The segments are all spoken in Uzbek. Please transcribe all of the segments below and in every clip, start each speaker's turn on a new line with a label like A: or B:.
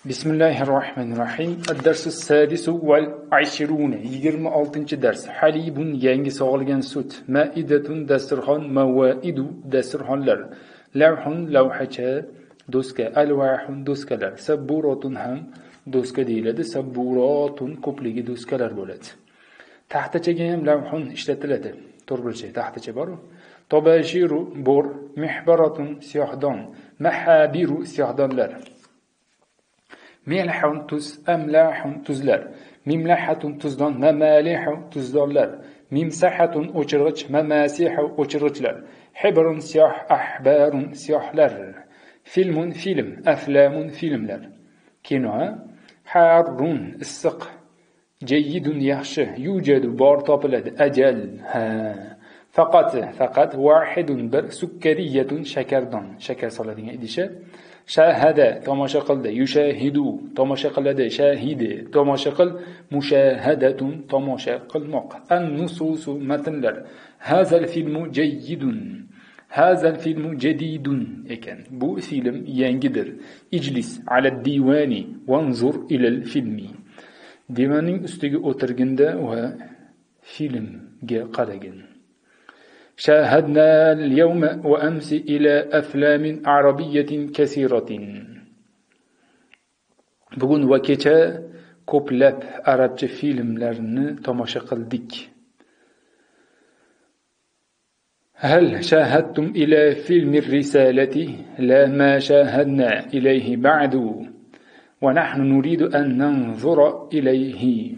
A: بسم الله الرحمن الرحيم. الدرس السادس والعشرون 26 درس. حليب yangi sog'ilgan sut. Maidatun dasturxon, mavaidu dasturxonlar. Lavhun lavhacha, doska, alwahun doskalar. Sabburatun ham doska deyiladi. Sabburatun ko'pligi doskalar bo'ladi. Taxtachaga ham lavhun ishlatiladi. To'rtburchak taxtacha bor. Tobashiru bor, mihbaratun siyohdon, mahabiru siyohdonlar. Melhun tuz, amlahun tuzlar, mimlahatun tuzdon, mamalihun tuzdonlar, mimsahatun o'chirg'ich, mamasihu o'chirg'ichlar, hibrun siyoh, ahbarun siyohlar, filmun film, aflamun filmlar, kino, harrun issiq, jayyidun yaxshi, yujadu bor topiladi, ajal, faqat wahidun bir, sukkariyatun shakardon, shakar soladigan idishi. Shahada tomosha qildi, yushahidu tomosha qiladi, shahidi tomosha qil, mushahadatun tomosha qilmoq. An-nususu matnlar. Hazal filmu jayyidun, hazal filmu jadidun ekan. Bu film yangidir. Ijlis ala divani wanzur ila al-filmi. Divanning ustiga o'tirganda va filmga qaragin. شاهدنا اليوم وأمس إلى أفلام عربية كثيرة. Bugun va kecha ko'plab arabcha filmlarni tomosha qildik. هل شاهدتم إلى فيلم الرسالة؟ لا ما شاهدنا إليه بعد ونحن نريد أن ننظر إليه.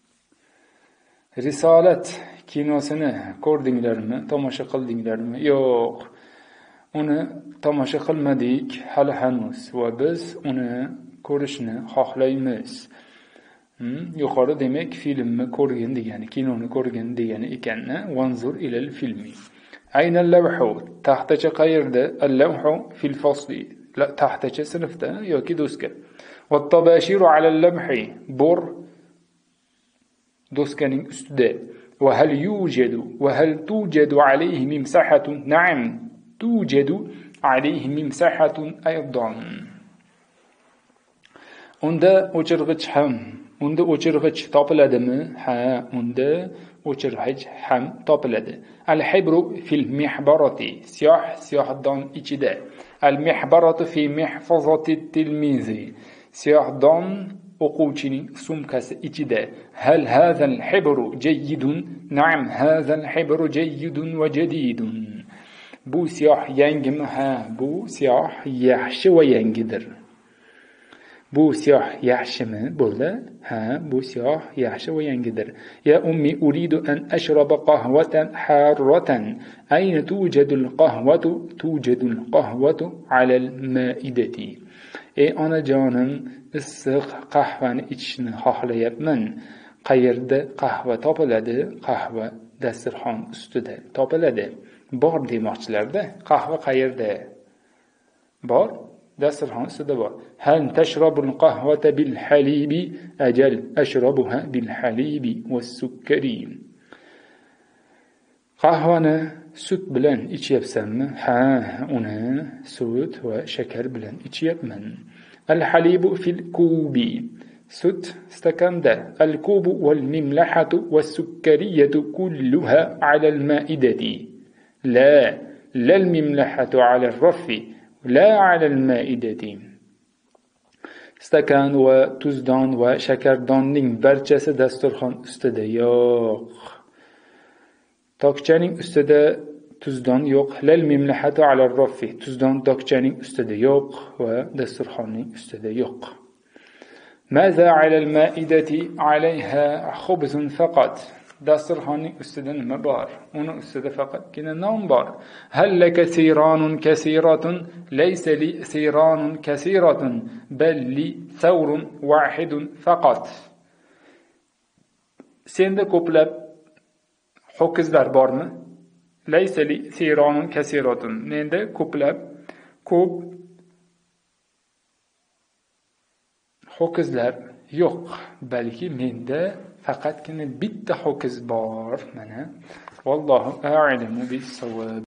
A: رسالة kinosini ko'rdinglarmi, tomosha qildinglarmi? Yo'q. Uni tomosha qilmadik hali hanuz va biz uni ko'rishni xohlaymiz. Yuqori demak filmni ko'rgan degani, kinoni ko'rgan degani ekanni. Wanzur ilal filmi. Ayna al-lawhu? Taxtacha qayerda? Al-lawhu fil fasli. Taxtacha sinfda yoki doska. Va tabashiru ala al-lamhi. Bor doskaning ustida. وهل توجد عليه ممسحة؟ نعم توجد عليه ممسحة أيضا. Unda o'chirg'ich topiladimi? Ha, unda o'chirg'ich ham topiladi. Al-hibru fil mihbarati, siyohdon ichida. Al-mihbaratu fi mihfazati tilmizi, siyohdon o'quvchining sumkasi ichida. Hal hazal hibru jayyidun? Na'am, hazal hibru jayyidun va jadidun. Bu siyoh yangimi? Ha, bu siyoh yaxshi va yangidir. Bu siyoh yaxshimi? Bo'ldi. Ha, bu siyoh yaxshi va yangidir. Ya ummi uridu an ashraba qahwatan harratan. Ayna tujadu al-qahwatu? Tujadu al-qahwatu ala al-ma'idati. Ey onajonim, issiq qahvani ichishni xohlayapman. Qayerda qahva topiladi? Qahva dasturxon ustida topiladi. Bor demoqchilarda. Qahva qayerda? Bor, dasturxon ustida bor. Hal tashrabul qahvata bil halibi? Ajal ashrabuha bil halibi was sukkari. Qahvani sut bilan ichyapsanmi? Ha, uni sut va shakar bilan ichyapman. Al-halibu fil kubi. Sut stakanda. Al-kubu wal mimlahatu was sukkariyatu kulluha ala al-ma'idati. La al-mimlahatu ala al-rafi, la ala al-ma'idati. Stakan va tuzdon va shakardonning barchasi dasturxon ustida yo'q. Tokchaning ustida tuzdon yo'q. Lal mimlahatu ala ar-rafi. Tuzdon tokchaning ustida yo'q va dasturxonning ustida yo'q. Maza ala al-ma'idati alayha khubzun faqat. Dasturxonning ustida nima bor? Uni ustida faqatgina non bor. Hal laka siranun kasiratun? Laysa li siranun kasiratun, bal li thawrun wahidun faqat. Senda ko'plab ho'kizlar bormi? Laysa li siranun kasiratun. Menda ko'p ho'kizlar yo'q, balki menda faqatgina bitta ho'kiz bor. Mana vallohu a'lamu bis-sawab.